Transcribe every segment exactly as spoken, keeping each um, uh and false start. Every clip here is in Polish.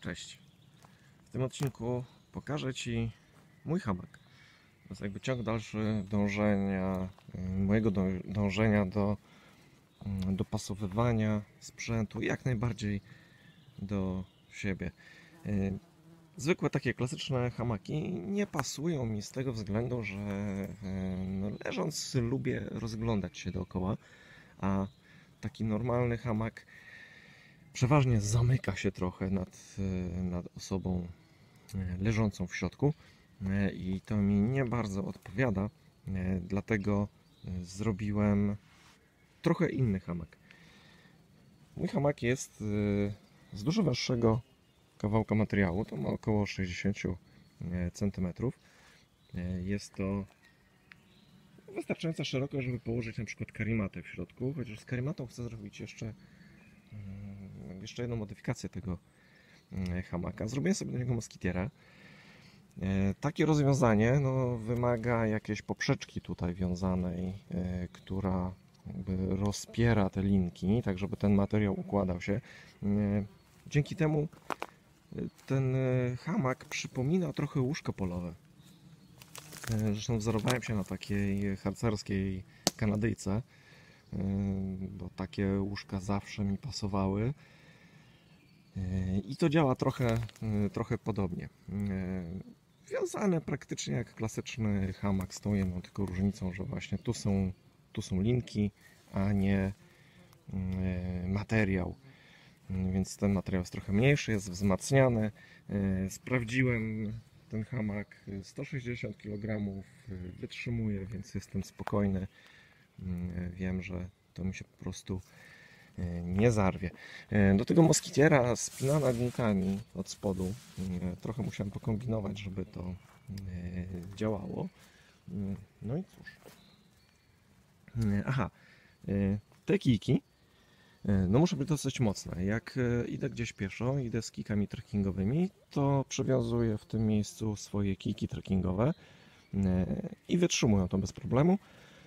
Cześć. W tym odcinku pokażę Ci mój hamak. To jest jakby ciąg dalszy dążenia, mojego dążenia do dopasowywania sprzętu jak najbardziej do siebie. Zwykłe takie klasyczne hamaki nie pasują mi z tego względu, że no, leżąc lubię rozglądać się dookoła, a taki normalny hamak przeważnie zamyka się trochę nad, nad osobą leżącą w środku i to mi nie bardzo odpowiada, dlatego zrobiłem trochę inny hamak. Mój hamak jest z dużo węższego kawałka materiału, to ma około sześćdziesiąt centymetrów. Jest to wystarczająca szerokość, żeby położyć na przykład karimatę w środku, chociaż z karimatą chcę zrobić jeszcze jeszcze jedną modyfikację tego hamaka. Zrobiłem sobie do niego moskitiera. Takie rozwiązanie no, wymaga jakiejś poprzeczki tutaj wiązanej, która jakby rozpiera te linki, tak żeby ten materiał układał się. Dzięki temu ten hamak przypomina trochę łóżko polowe. Zresztą wzorowałem się na takiej harcerskiej Kanadyjce, bo takie łóżka zawsze mi pasowały i to działa trochę, trochę podobnie. Wiązane praktycznie jak klasyczny hamak z tą jedną tylko różnicą, że właśnie tu są, tu są linki, a nie materiał. Więc ten materiał jest trochę mniejszy, jest wzmacniany. Sprawdziłem ten hamak, sto sześćdziesiąt kilogramów wytrzymuje, więc jestem spokojny. Wiem, że to mi się po prostu nie zarwie. Do tego moskitiera spinana gumkami od spodu. Trochę musiałem pokombinować, żeby to działało. No i cóż. Aha, te kijki no muszą być dosyć mocne. Jak idę gdzieś pieszo, idę z kijkami trekkingowymi, to przywiązuję w tym miejscu swoje kijki trekkingowe i wytrzymują to bez problemu.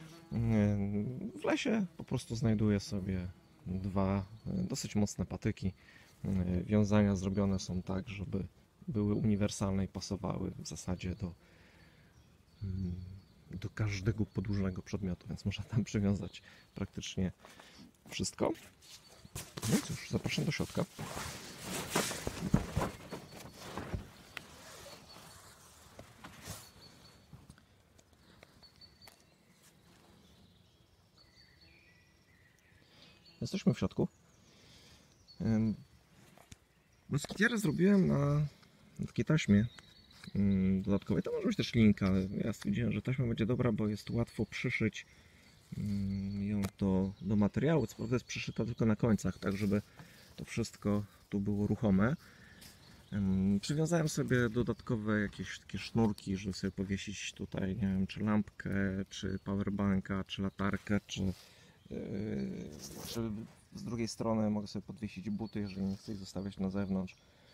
W lesie po prostu znajduję sobie dwa dosyć mocne patyki. Wiązania zrobione są tak, żeby były uniwersalne i pasowały w zasadzie do, do każdego podłużnego przedmiotu, więc można tam przywiązać praktycznie wszystko. No i cóż, zapraszam do środka. Jesteśmy w środku. Moskitierę zrobiłem na takiej taśmie dodatkowej. To może być też linka, ale ja stwierdziłem, że taśma będzie dobra, bo jest łatwo przyszyć ją do, do materiału. Co prawda jest przyszyta tylko na końcach, tak żeby to wszystko tu było ruchome. Przywiązałem sobie dodatkowe jakieś takie sznurki, żeby sobie powiesić tutaj, nie wiem, czy lampkę, czy powerbanka, czy latarkę, czy, yy, czy z drugiej strony mogę sobie podwiesić buty, jeżeli nie chcę ich zostawiać na zewnątrz.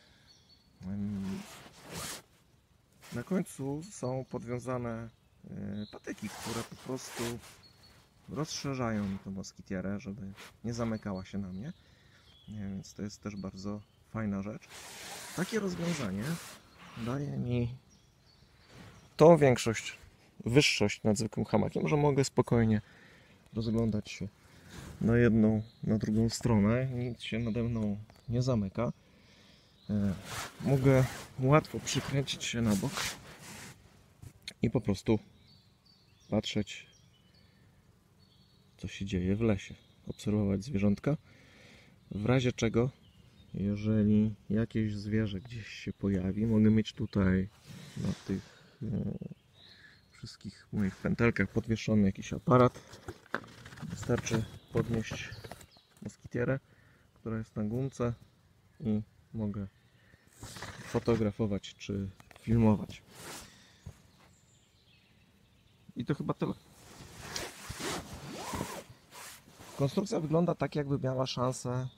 Na końcu są podwiązane patyki, które po prostu rozszerzają mi tą moskitierę, żeby nie zamykała się na mnie. Więc to jest też bardzo fajna rzecz. Takie rozwiązanie daje mi tą większość, wyższość nad zwykłym hamakiem, że mogę spokojnie rozglądać się na jedną, na drugą stronę. Nic się nade mną nie zamyka. Mogę łatwo przykręcić się na bok i po prostu patrzeć, co się dzieje w lesie. Obserwować zwierzątka. W razie czego, jeżeli jakieś zwierzę gdzieś się pojawi, mogę mieć tutaj na tych e, wszystkich moich pętelkach podwieszony jakiś aparat. Wystarczy podnieść moskitierę, która jest na gumce i mogę fotografować czy filmować. I to chyba tyle. Konstrukcja wygląda tak, jakby miała szansę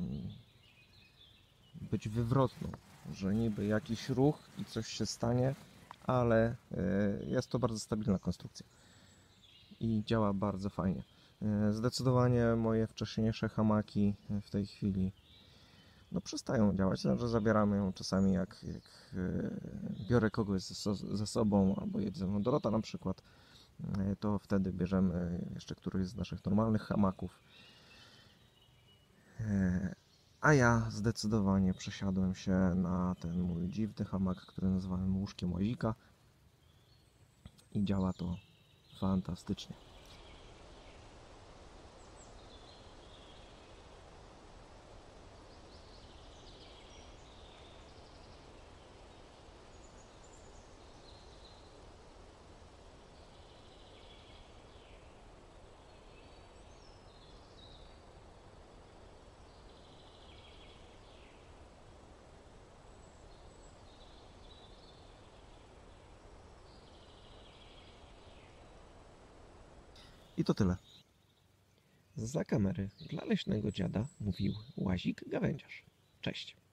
być wywrotną, że niby jakiś ruch i coś się stanie, ale jest to bardzo stabilna konstrukcja i działa bardzo fajnie. Zdecydowanie moje wcześniejsze hamaki w tej chwili no przestają działać. Znaczy zabieramy ją czasami, jak, jak e, biorę kogoś ze, so- ze sobą, albo jedzie ze mną Dorota na przykład, e, to wtedy bierzemy jeszcze któryś z naszych normalnych hamaków. E, A ja zdecydowanie przesiadłem się na ten mój dziwny hamak, który nazywałem łóżkiem łazika, i działa to fantastycznie. I to tyle. Za kamery dla leśnego dziada mówił Łazik Gawędziarz. Cześć.